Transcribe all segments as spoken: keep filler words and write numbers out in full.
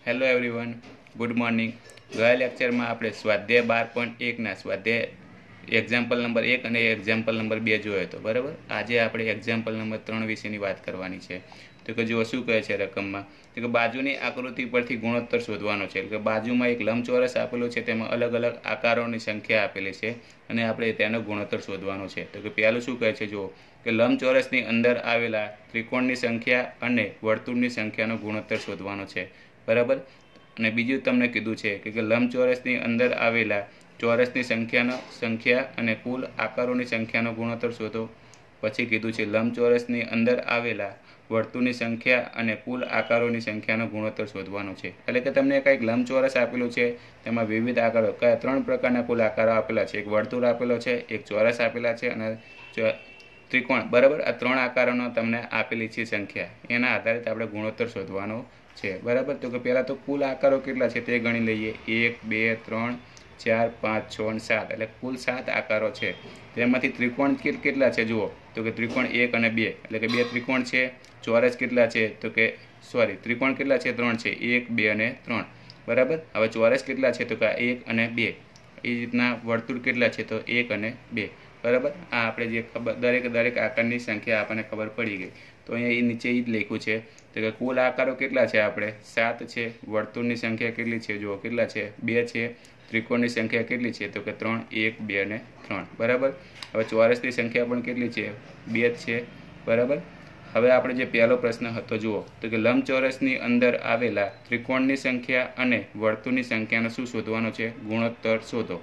Hello everyone, good morning. ગયા લેક્ચરમાં આપણે સ્વાધ્યાય બાર પોઈન્ટ એકના સ્વાધ્યાય એક્ઝામ્પલ નંબર એક અને એક્ઝામ્પલ નંબર બે જોયો હતો, બરાબર. આજે આપણે એક્ઝામ્પલ નંબર ત્રણ વિશેની વાત કરવાની છે. તો કે જો શું કહે છે રકમમાં, તો કે બાજુની આકૃતિ પરથી ગુણોત્તર શોધવાનો છે. એટલે કે બાજુમાં એક લંબચોરસ આપેલો છે, તેમાં અલગ અલગ આકારોની સંખ્યા આપેલી છે અને આપણે તેનો ગુણોત્તર શોધવાનો છે. તો કે પહેલું શું કહે છે, જુઓ કે લંબચોરસની અંદર આવેલા ત્રિકોણની સંખ્યા અને વર્તુળની સંખ્યાનો ગુણોત્તર શોધવાનો છે, બરાબર. અને બીજું તમને કીધું છે કે લંબચોરસની અંદર આવેલા ચોરસની સંખ્યાનો સંખ્યા અને કુલ આકારોની સંખ્યાનો ગુણોત્તર શોધો. પછી કીધું છે લંબચોરસની અંદર આવેલા વર્તુળની સંખ્યા અને કુલ આકારોની સંખ્યાનો ગુણોત્તર શોધવાનો છે. એટલે કે તમને કંઈક લંબચોરસ આપેલું છે, તેમાં વિવિધ આકારો, કયા ત્રણ પ્રકારના કુલ આકારો આપેલા છે. એક વર્તુળ આપેલો છે, એક ચોરસ આપેલા છે અને ત્રિકોણ, બરાબર. આ ત્રણ આકારોનો તમને આપેલી છે સંખ્યા, એના આધારિત આપણે ગુણોત્તર શોધવાનો છે, બરાબર. તો કે પહેલાં તો કુલ આકારો કેટલા છે તે ગણી લઈએ. એક, બે, ત્રણ, ચાર, પાંચ, છ અને સાત, એટલે કુલ સાત આકારો છે. તેમાંથી ત્રિકોણ કેટલા છે જુઓ, તો કે ત્રિકોણ એક અને બે, એટલે કે બે ત્રિકોણ છે. ચોરસ કેટલા છે, તો કે સોરી ત્રિકોણ કેટલા છે, ત્રણ છે, એક, બે અને ત્રણ, બરાબર. હવે ચોરસ કેટલા છે, તો કે એક અને બે. એ રીતના વર્તુળ કેટલા છે, તો એક અને બે, બરાબર. આ આપણે જે ખબર દરેક દરેક આકારની સંખ્યા આપણને ખબર પડી ગઈ. તો અહીંયા એ નીચે એ જ લખ્યું છે, તો કે કુલ આકારો કેટલા છે, આપણે સાત છે. વર્તુળની સંખ્યા કેટલી છે, જુઓ કેટલા છે, બે છે. ત્રિકોણની સંખ્યા કેટલી છે, તો કે ત્રણ, એક, બે અને ત્રણ, બરાબર. હવે ચોરસની સંખ્યા પણ કેટલી છે, બે જ છે, બરાબર. હવે આપણે જે પહેલો પ્રશ્ન હતો જુઓ, તો કે લંબચોરસની અંદર આવેલા ત્રિકોણની સંખ્યા અને વર્તુળની સંખ્યાનો શું શોધવાનો છે, ગુણોત્તર શોધો.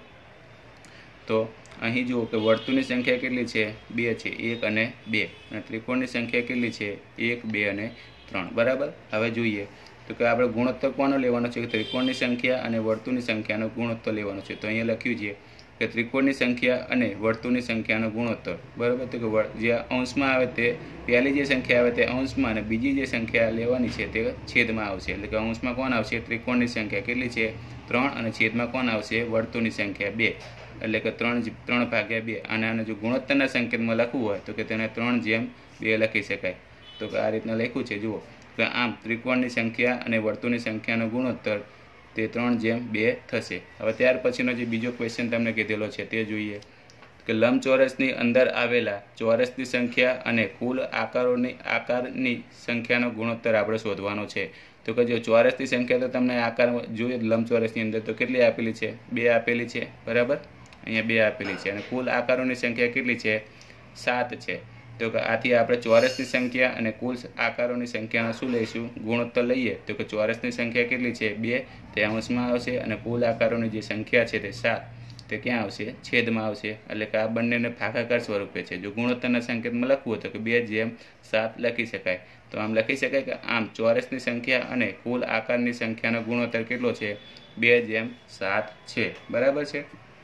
તો અહીં જુઓ કે વર્તુળની સંખ્યા કેટલી છે, બે છે, એક અને બે. અને ત્રિકોણની સંખ્યા કેટલી છે, એક, બે અને ત્રણ, બરાબર. હવે જોઈએ તો કે આપણે ગુણોત્તર કોનો લેવાનો છે, ત્રિકોણની સંખ્યા અને વર્તુળની સંખ્યાનો ગુણોત્તર લેવાનો છે. તો અહીંયા લખ્યું છે કે ત્રિકોણની સંખ્યા અને વર્તુળની સંખ્યાનો ગુણોત્તર, બરાબર. તો કે જે અંશમાં આવે તે પહેલી જે સંખ્યા આવે તે અંશમાં અને બીજી જે સંખ્યા લેવાની છે તે છેદમાં આવશે. એટલે કે અંશમાં કોણ આવશે, ત્રિકોણની સંખ્યા કેટલી છે, ત્રણ, અને છેદમાં કોણ આવશે, વર્તુળની સંખ્યા બે, એટલે કે ત્રણ ત્રણ ભાગ્યા બે. અને આને જો ગુણોત્તરના સંકેતમાં લખવું હોય તો કે તેને ત્રણ જેમ બે લખી શકાય. તો કે આ રીતના લખ્યું છે જુઓ કે આમ ત્રિકોણની સંખ્યા અને વર્તુળની સંખ્યાનો ગુણોત્તર તે ત્રણ જેમ બે થશે. હવે ત્યાર પછીનો જે બીજો ક્વેશ્ચન તમને કીધેલો છે તે જોઈએ કે લંબચોરસની અંદર આવેલા ચોરસની સંખ્યા અને કુલ આકારોની આકારની સંખ્યાનો ગુણોત્તર આપણે શોધવાનો છે. તો કે જો ચોરસની સંખ્યા તો તમને આકાર જોઈએ લંબચોરસની અંદર તો કેટલી આપેલી છે, બે આપેલી છે, બરાબર. અહીંયા બે આપેલી છે. અને કુલ આકારોની સંખ્યા કેટલી છે, સાત છે. તો કે આથી આપણે ચોરસની સંખ્યા અને કુલ આકારોની સંખ્યાનો શું લઈશું, ગુણોત્તર લઈએ. તો કે ચોરસની સંખ્યા કેટલી છે, બે, તે અંશમાં આવશે. અને કુલ આકારોની જે સંખ્યા છે તે સાત, તે ક્યાં આવશે, છેદમાં આવશે. એટલે કે આ બંનેને ભાગાકાર સ્વરૂપે છે. જો ગુણોત્તરના સંકેતમાં લખવું હોય તો કે બે જેમ સાત લખી શકાય. તો આમ લખી શકાય કે આમ ચોરસની સંખ્યા અને કુલ આકારની સંખ્યાનો ગુણોત્તર કેટલો છે, બે જેમ સાત છે, બરાબર છે.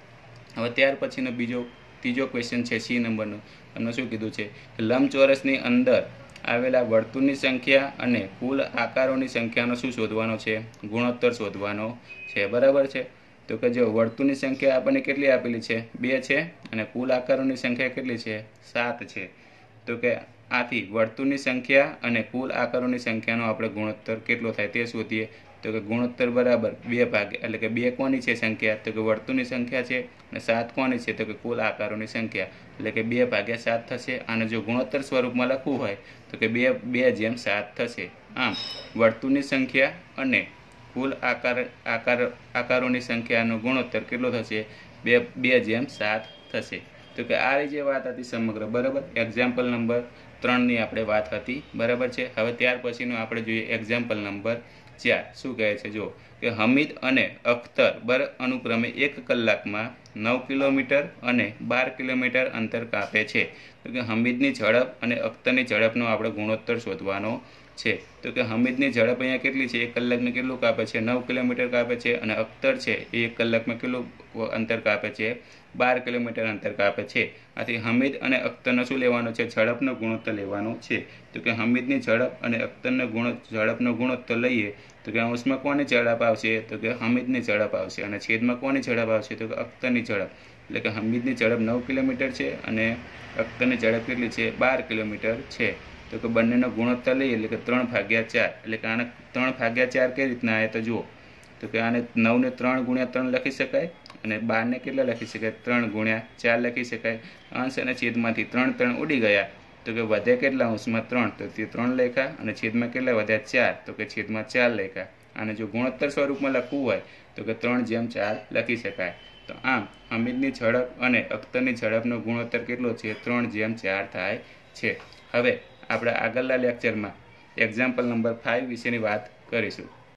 હવે ત્યાર પછીનો બીજો ત્રીજો ક્વેશ્ચન છે સી નંબરનો. તમને શું કીધું છે કે લંબચોરસની અંદર આવેલા વર્તુળની સંખ્યા અને કુલ આકારોની સંખ્યાનો શું શોધવાનો છે, ગુણોત્તર શોધવાનો છે, બરાબર છે. તો કે જો વર્તુળની સંખ્યા આપણને કેટલી આપેલી છે, બે છે. અને કુલ આકારોની સંખ્યા કેટલી છે, સાત છે. તો કે આથી વર્તુળની સંખ્યા અને કુલ આકારોની સંખ્યાનો આપણે ગુણોત્તર કેટલો થાય તે શોધીએ. તો કે ગુણોત્તર બરાબર બે ભાગે, એટલે કે બે કોની છે સંખ્યા, તો કે વર્તુળની સંખ્યા છે. અને સાત કોની છે, તો કે કુલ આકારોની સંખ્યા, એટલે કે બે ભાગ્યા સાત થશે. અને જો ગુણોત્તર સ્વરૂપમાં લખવું હોય તો કે બે બે જેમ સાત થશે. આમ વર્તુળની સંખ્યા અને કુલ આકાર આકાર આકારોની સંખ્યાનો ગુણોત્તર કેટલો થશે, બે બે જેમ સાત થશે. તો કે આ જે વાત હતી સમગ્ર, બરાબર. એક્ઝામ્પલ નંબર ત્રણની આપણે વાત હતી, બરાબર છે. હવે ત્યાર પછીનું આપણે જોઈએ એક્ઝામ્પલ નંબર ચાર. શું કહે છે, જો કે હમીદ અને અખ્તર બર અનુક્રમે એક કલાકમાં નવ કિલોમીટર અને બાર કિલોમીટર અંતર કાપે છે. તો કે હમીદની ઝડપ અને અખ્તરની ઝડપનો આપણે ગુણોત્તર શોધવાનો છે. તો કે હમીદની ઝડપ અહીંયા કેટલી છે, એક કલાકમાં કેટલું કાપે છે, નવ કિલોમીટર કાપે છે. અને અખ્તર છે એ એક કલાકમાં કેટલું અંતર કાપે છે, બાર કિલોમીટર અંતર કાપે છે. આથી હમીદ અને અખ્તરનો શું લેવાનો છે, ઝડપનો ગુણોત્તર લેવાનો છે. તો કે હમીદની ઝડપ અને અખ્તરનો ગુણ ઝડપનો ગુણોત્તર લઈએ તો કે અંશમાં કોની ઝડપ આવશે, તો કે હમીદની ઝડપ આવશે. અને છેદમાં કોની ઝડપ આવશે, તો કે અખ્તરની ઝડપ. એટલે કે હમીદની ઝડપ નવ કિલોમીટર છે અને અખ્તરની ઝડપ કેટલી છે, બાર કિલોમીટર છે. તો કે બંનેનો ગુણોત્તર લઈએ એટલે કે ત્રણ ભાગ્યા ચાર, એટલે કે આને ત્રણ ભાગ્યા ચાર કઈ રીતના આવે તો જુઓ, તો કે આને નવને ત્રણ ગુણ્યા ત્રણ લખી શકાય અને બારને કેટલા લખી શકાય, ત્રણ ગુણ્યા ચાર લખી શકાય. અંશ અને છેદમાંથી ત્રણ ત્રણ ઉડી ગયા, તો કે વધે કેટલા અંશમાં ત્રણ, તો તે ત્રણ લખ્યા અને છેદમાં કેટલા વધ્યા ચાર, તો કે છેદમાં ચાર લખ્યા. અને જો ગુણોત્તર સ્વરૂપમાં લખવું હોય તો કે ત્રણ જેમ ચાર લખી શકાય. તો આમ હમીદની ઝડપ અને અખ્તરની ઝડપનો ગુણોત્તર કેટલો છે, ત્રણ જેમ ચાર થાય છે. હવે આપણે આગળના લેક્ચરમાં એક્ઝામ્પલ નંબર ફાઇવ વિશેની વાત કરીશું.